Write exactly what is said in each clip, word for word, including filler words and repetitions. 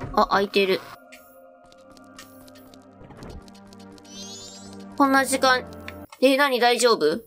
あ、開いてる。こんな時間。え、何大丈夫？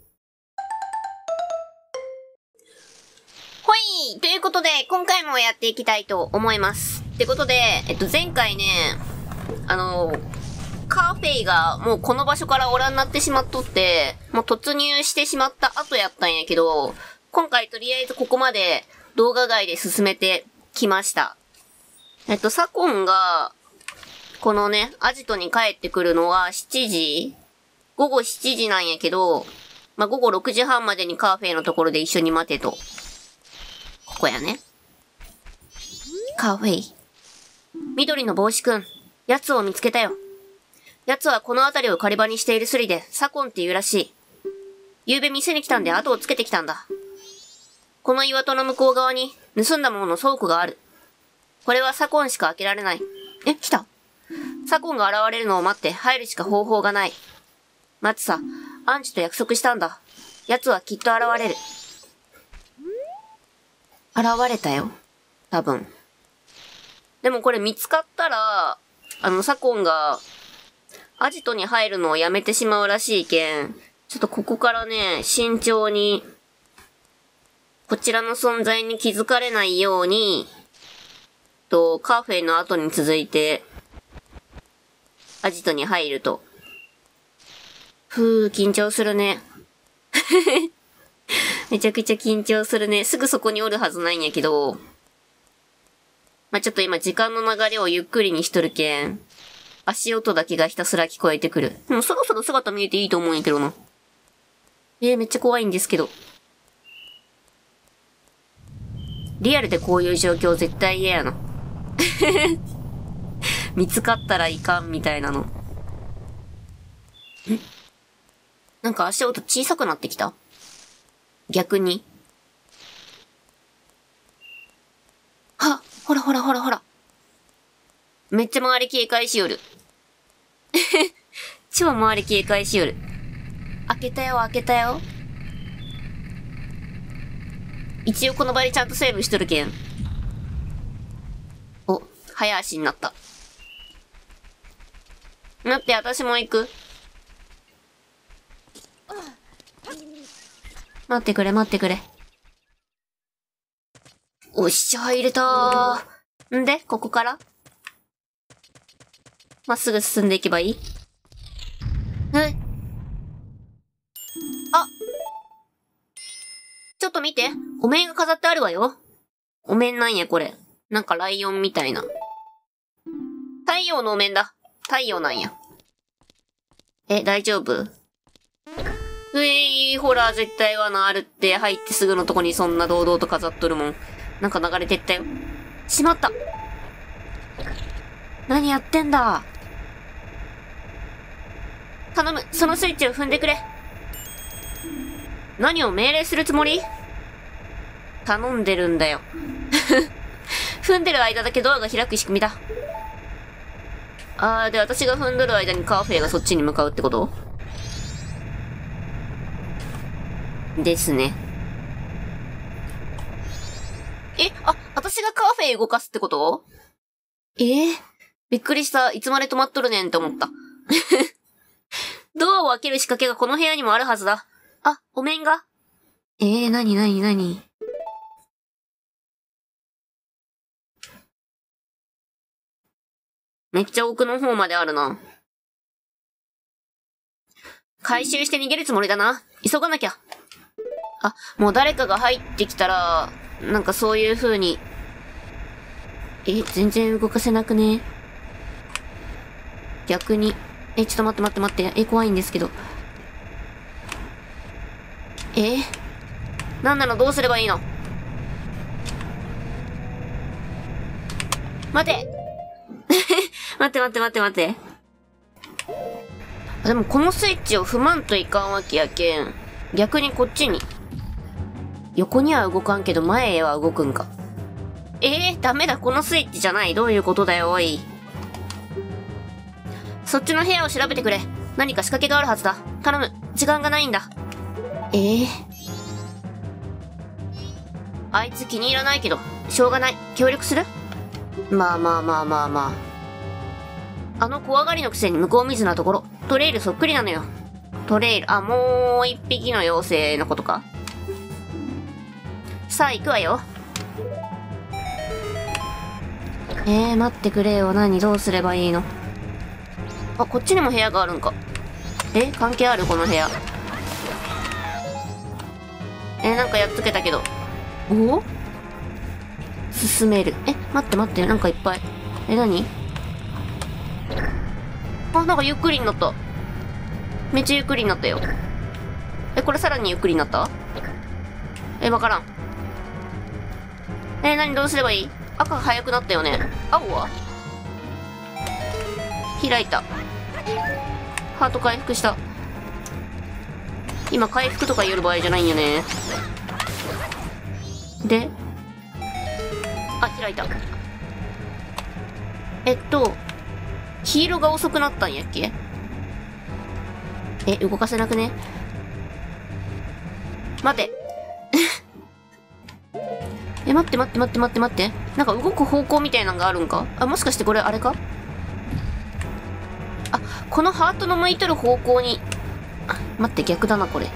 ほい！ということで、今回もやっていきたいと思います。ってことで、えっと、前回ね、あの、カーフェイがもうこの場所からおらんなってしまっとって、もう突入してしまった後やったんやけど、今回とりあえずここまで動画外で進めてきました。えっと、サコンが、このね、アジトに帰ってくるのはしちじ？ごごしちじなんやけど、まあ、ごごろくじはんまでにカーフェイのところで一緒に待てと。ここやね。カーフェイ。緑の帽子くん、奴を見つけたよ。奴はこの辺りを狩り場にしているスリで、サコンっていうらしい。昨べ店に来たんで後をつけてきたんだ。この岩戸の向こう側に盗んだものの倉庫がある。これはサコンしか開けられない。え、来た？サコンが現れるのを待って入るしか方法がない。待つさ、アンチと約束したんだ。奴はきっと現れる。現れたよ。多分。でもこれ見つかったら、あの、サコンが、アジトに入るのをやめてしまうらしいけん、ちょっとここからね、慎重に、こちらの存在に気づかれないように、と、カーフェイの後に続いて、アジトに入ると。ふぅ、緊張するね。めちゃくちゃ緊張するね。すぐそこにおるはずないんやけど、まあ、ちょっと今時間の流れをゆっくりにしとるけん、足音だけがひたすら聞こえてくる。もうそろそろ姿見えていいと思うんやけどな。えー、めっちゃ怖いんですけど。リアルでこういう状況絶対嫌やな。見つかったらいかんみたいなの。ん？なんか足音小さくなってきた？逆に。は、ほらほらほらほら。めっちゃ周り警戒しよる。超周り警戒しよる。開けたよ、開けたよ。一応この場でちゃんとセーブしとるけん。お、早足になった。待って、私も行く。待ってくれ、待ってくれ。おっしゃ、入れたー。んで、ここからまっすぐ進んでいけばいい？え？あ！ちょっと見て。お面が飾ってあるわよ。お面なんや、これ。なんかライオンみたいな。太陽のお面だ。太陽なんや。え、大丈夫？うえー、ほら、絶対罠あるって、入ってすぐのとこにそんな堂々と飾っとるもん。なんか流れてったよ。しまった。何やってんだ。頼む、そのスイッチを踏んでくれ。何を命令するつもり？頼んでるんだよ。踏んでる間だけドアが開く仕組みだ。あー、で、私が踏んどる間にカーフェイがそっちに向かうってこと？ですね。え、あ、私がカーフェイ動かすってこと？えー、びっくりした。いつまで止まっとるねんって思った。ドアを開ける仕掛けがこの部屋にもあるはずだ。あ、お面が。えー、なになになに？めっちゃ奥の方まであるな。回収して逃げるつもりだな。急がなきゃ。あ、もう誰かが入ってきたら、なんかそういう風に。え、全然動かせなくね？逆に。え、ちょっと待って待って待って。え、怖いんですけど。え？なんなの？どうすればいいの？待て待って待って待って待って。でもこのスイッチを踏まんといかんわけやけん。逆にこっちに。横には動かんけど前へは動くんか。えー、ダメだ。このスイッチじゃない。どういうことだよ、おい。そっちの部屋を調べてくれ。何か仕掛けがあるはずだ。頼む。時間がないんだ。えー、あいつ気に入らないけど、しょうがない。協力する？ まあまあまあまあまあ。あの怖がりのくせに向こう水なところ。トレイルそっくりなのよ。トレイル、あ、もう一匹の妖精のことか。さあ行くわよ。えー、待ってくれよ。何どうすればいいの？あ、こっちにも部屋があるんか。え、関係あるこの部屋。えー、なんかやっつけたけど。お？進める。え、待って待って、なんかいっぱい。え、何？あ、なんかゆっくりになった。めっちゃゆっくりになったよ。え、これさらにゆっくりになった？え、わからん。え、何どうすればいい？赤が速くなったよね。青は？開いた。ハート回復した。今回復とか言える場合じゃないんよね。で、あ、開いた。えっと、黄色が遅くなったんやっけ？え、動かせなくね？待て。え、待って待って待って待って待って。なんか動く方向みたいなのがあるんか？あ、もしかしてこれあれか？あ、このハートの向いとる方向に。あ、待って、逆だな、これ。こ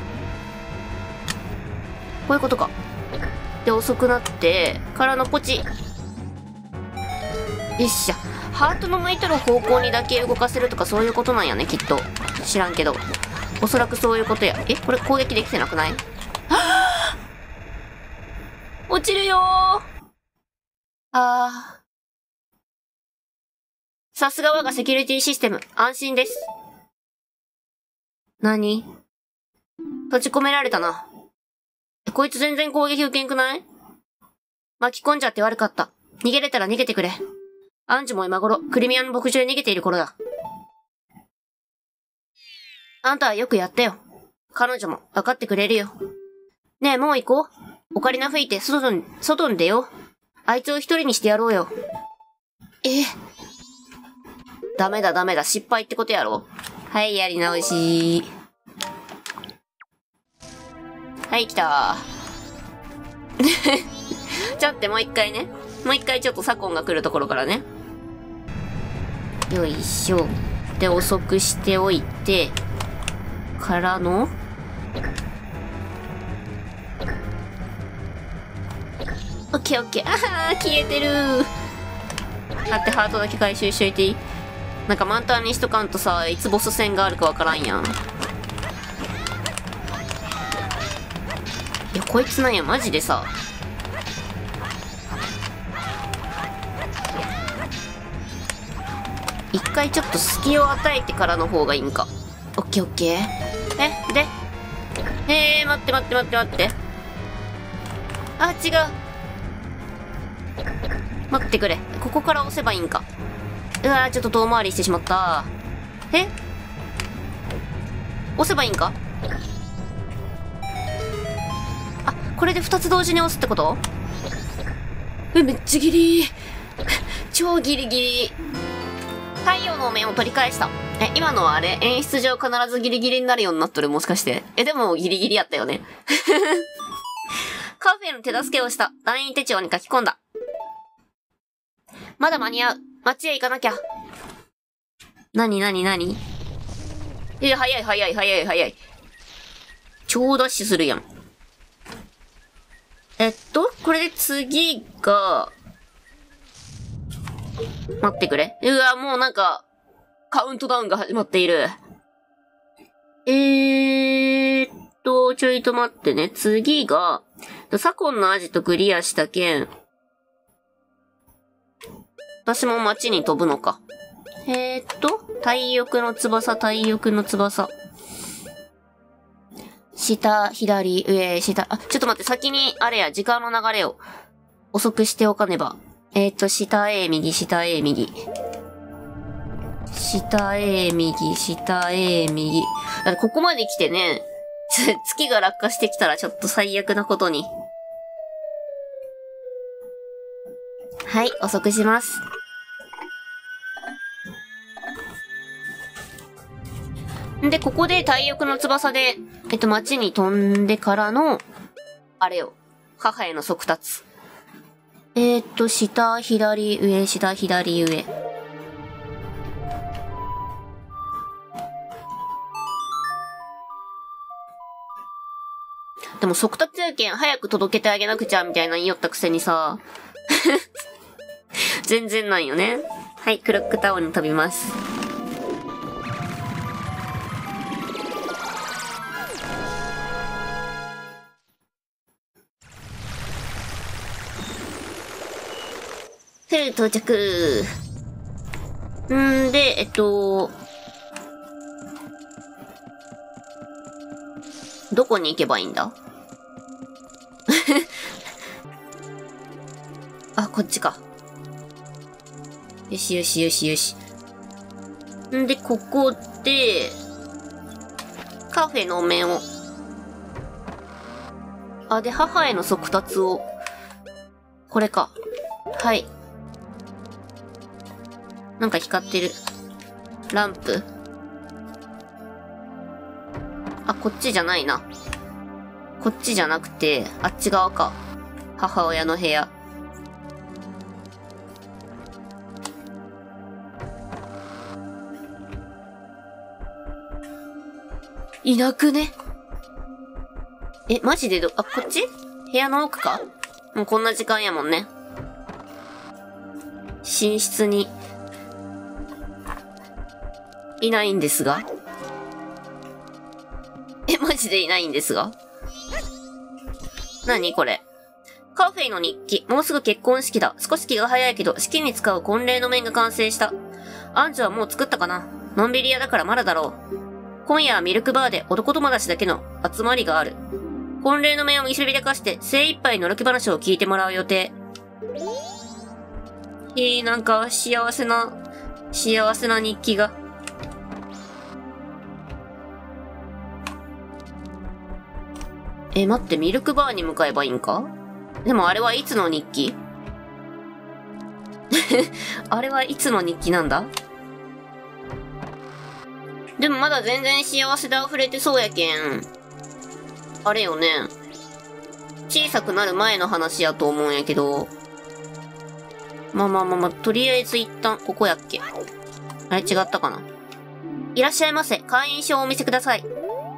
ういうことか。で、遅くなって、からのポチ。よっしゃ。ハートの向いとる方向にだけ動かせるとかそういうことなんやね、きっと。知らんけど。おそらくそういうことや。え、これ攻撃できてなくない？はぁ！落ちるよー。あー。さすが我がセキュリティシステム。安心です。何？閉じ込められたな。こいつ全然攻撃受けんくない？巻き込んじゃって悪かった。逃げれたら逃げてくれ。アンジュも今頃、クリミアの牧場へ逃げている頃だ。あんたはよくやったよ。彼女も分かってくれるよ。ねえ、もう行こう。オカリナ吹いて、外に、外に出よう。あいつを一人にしてやろうよ。え？ダメだダメだ、失敗ってことやろ。はい、やり直し。はい、来たー。ちょっともう一回ね。もう一回ちょっと左近が来るところからね。よいしょ。で、遅くしておいて、からの、オッケーオッケー。あはー、消えてるー。だってハートだけ回収しといていい？なんか満タンにしとかんとさ、いつボス戦があるかわからんやん。いや、こいつなんや、マジでさ。一回ちょっと隙を与えてからの方がいいんか。オッケーオッケー。え、でえー、待って待って待って待って。あ、違う。待ってくれ。ここから押せばいいんか。うわー、ちょっと遠回りしてしまった。え？押せばいいんか？あ、これで二つ同時に押すってこと？え、めっちゃギリ超ギリギリ。太陽のお面を取り返した。え、今のはあれ？演出上必ずギリギリになるようになっとる？もしかして。え、でもギリギリやったよね。カフェの手助けをした。団員手帳に書き込んだ。まだ間に合う。街へ行かなきゃ。なになになに？え、早い早い早い早い。超ダッシュするやん。えっと、これで次が、待ってくれ。うわ、もうなんか、カウントダウンが始まっている。えーっと、ちょいと待ってね。次が、左近のアジトクリアしたけん、私も街に飛ぶのか。えーっと、体翼の翼、体翼の翼。下、左、上、下。あ、ちょっと待って、先に、あれや、時間の流れを遅くしておかねば。えーっと、下へ、右、下へ、右。下へ、右、下へ、右。だってここまで来てね、月が落下してきたらちょっと最悪なことに。はい、遅くします。で、ここで体翼の翼で、えっと、街に飛んでからの、あれよ、母への速達。 えー、っと、下、左、上、下、左、上。でも速達やけん早く届けてあげなくちゃみたいな言いよったくせにさ。全然ないよね。はい、クロックタワーに飛びます。フル到着。んで、えっと、どこに行けばいいんだ？あ、こっちか。よしよしよしよし。んで、ここで、カフェの面を。あ、で、母への速達を。これか。はい。なんか光ってる。ランプ。あ、こっちじゃないな。こっちじゃなくて、あっち側か。母親の部屋。いなくね？え、マジでど、あ、こっち？部屋の奥か？もうこんな時間やもんね。寝室に、いないんですが？え、マジでいないんですが？何これ？カフェイの日記。もうすぐ結婚式だ。少し気が早いけど、式に使う婚礼の面が完成した。アンジュはもう作ったかな？のんびり屋だからまだだろう。今夜はミルクバーで男友達だけの集まりがある。婚礼の面を見せびらかして精一杯のろけ話を聞いてもらう予定。えー、なんか幸せな、幸せな日記が。え、待って、ミルクバーに向かえばいいんか？でもあれはいつの日記？あれはいつの日記なんだ？でもまだ全然幸せで溢れてそうやけん。あれよね。小さくなる前の話やと思うんやけど。まあまあまあまあ、とりあえず一旦、ここやっけ。あれ違ったかな。いらっしゃいませ。会員証をお見せください。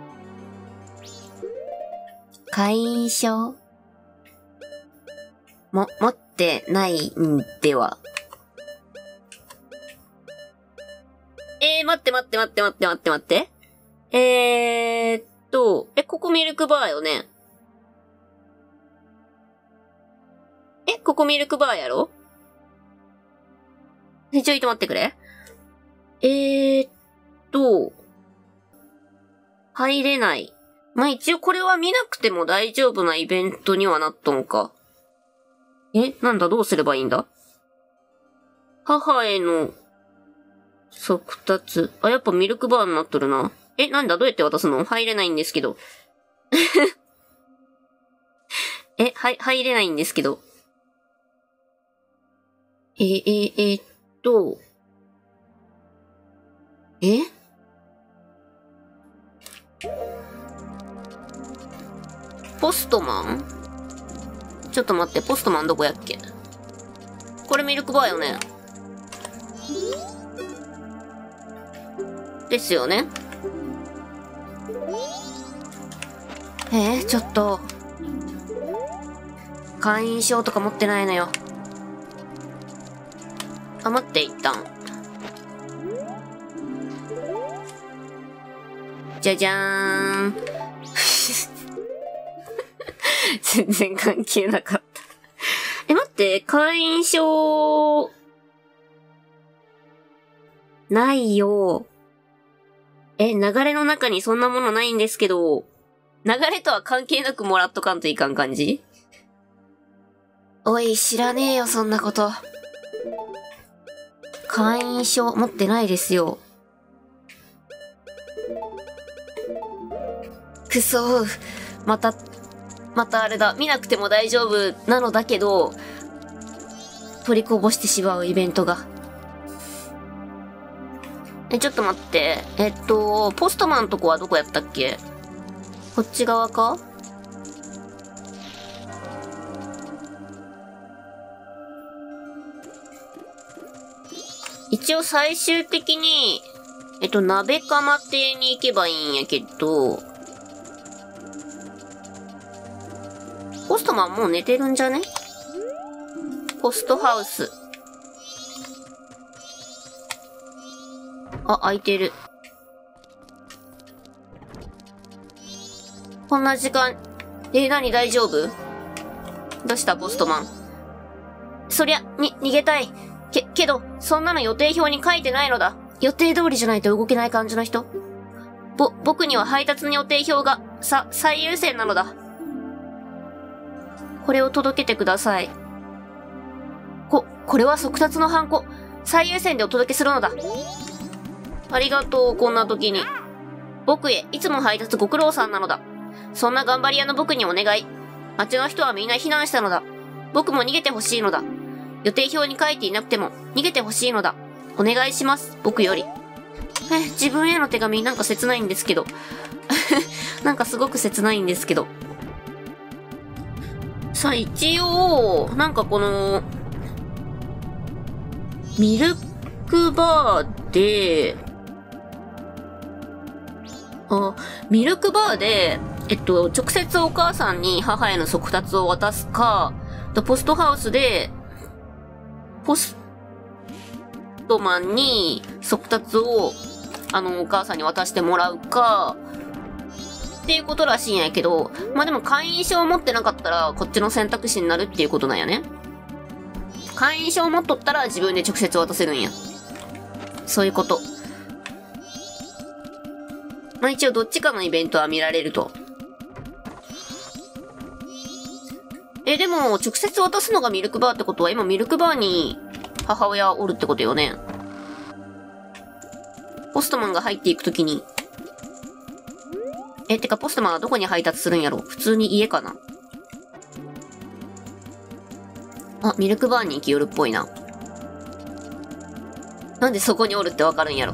会員証も、持ってないんでは。えー、待って待って待って待って待って待って。えーっと、え、ここミルクバーよね。え、ここミルクバーやろ？え、ちょいと待ってくれ。えーっと、入れない。まあ、一応これは見なくても大丈夫なイベントにはなっとんか。え、なんだ、どうすればいいんだ？母への速達。あ、やっぱミルクバーになっとるな。え、なんだ、どうやって渡すの？入れないんですけど。え、はい、入れないんですけど。え、え、えー、っと。え？ポストマン？ちょっと待って、ポストマンどこやっけ？これミルクバーよね。ですよね。えー、ちょっと。会員証とか持ってないのよ。あ、待って、一旦。じゃじゃーん。全然関係なかった。え、待って、会員証、ないよ。え、流れの中にそんなものないんですけど、流れとは関係なくもらっとかんといかん感じ？おい、知らねえよ、そんなこと。会員証持ってないですよ。くそー。また、またあれだ。見なくても大丈夫なのだけど、取りこぼしてしまうイベントが。え、ちょっと待って。えっと、ポストマンとこはどこやったっけ？こっち側か？ 一応最終的に、えっと、鍋釜亭に行けばいいんやけど、ポストマンもう寝てるんじゃね？ポストハウス。あ、開いてる。こんな時間、えー、何大丈夫？どうしたポストマン。そりゃ、に、逃げたい。け、けど、そんなの予定表に書いてないのだ。予定通りじゃないと動けない感じの人？ぼ、僕には配達の予定表が、さ、最優先なのだ。これを届けてください。こ、これは速達のハンコ。最優先でお届けするのだ。ありがとう、こんな時に。僕へ、いつも配達ご苦労さんなのだ。そんな頑張り屋の僕にお願い。町の人はみんな避難したのだ。僕も逃げてほしいのだ。予定表に書いていなくても、逃げてほしいのだ。お願いします、僕より。え、自分への手紙なんか切ないんですけど。なんかすごく切ないんですけど。さあ、一応、なんかこの、ミルクバーで、あ、ミルクバーで、えっと、直接お母さんに母への速達を渡すか、ポストハウスで、ポストマンに速達を、あの、お母さんに渡してもらうか、っていうことらしいんやけど、まあ、でも会員証を持ってなかったら、こっちの選択肢になるっていうことなんやね。会員証を持っとったら自分で直接渡せるんや。そういうこと。まあ、一応どっちかのイベントは見られると。え、でも、直接渡すのがミルクバーってことは、今ミルクバーに母親おるってことよね。ポストマンが入っていくときに。え、てかポストマンはどこに配達するんやろ？普通に家かな？あ、ミルクバーに行きよるっぽいな。なんでそこにおるってわかるんやろ？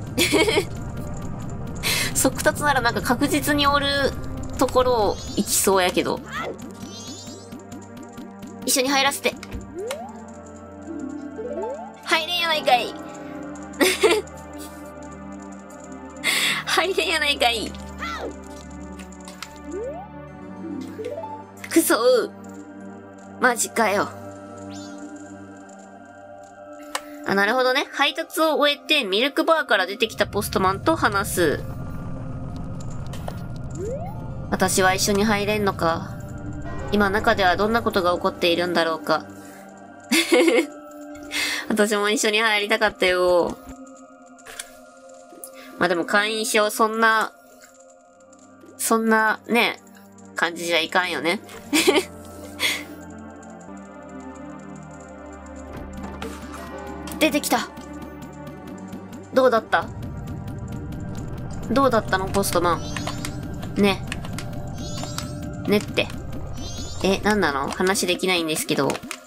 速達ならなんか確実におるところを行きそうやけど。一緒に入らせて。入れんやないかい。入れんやないかい。くそー。マジかよ。あ、なるほどね。配達を終えて、ミルクバーから出てきたポストマンと話す。私は一緒に入れんのか。今中ではどんなことが起こっているんだろうか。私も一緒に入りたかったよ。まあでも会員証そんな、そんなね、感じじゃいかんよね。出てきた。どうだった？どうだったのポストマン。ね。ねって。え、なんなの？話できないんですけど。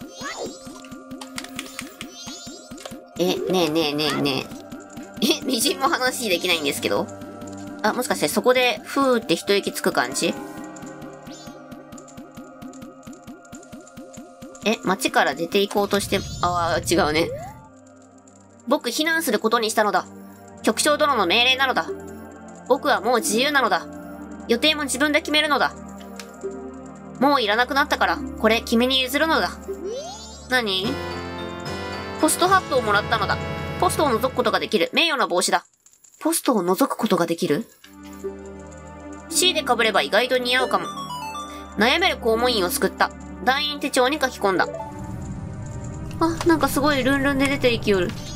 え、ねえねえねえねえ。え、みじんも話できないんですけど。あ、もしかしてそこで、ふーって一息つく感じ？え、街から出て行こうとして、ああ、違うね。僕避難することにしたのだ。局長殿の命令なのだ。僕はもう自由なのだ。予定も自分で決めるのだ。もういらなくなったから、これ君に譲るのだ。何？ポストハットをもらったのだ。ポストを覗くことができる名誉な帽子だ。ポストを覗くことができる？ C で被れば意外と似合うかも。悩める公務員を救った。団員手帳に書き込んだ。あ、なんかすごいルンルンで出ていきよる。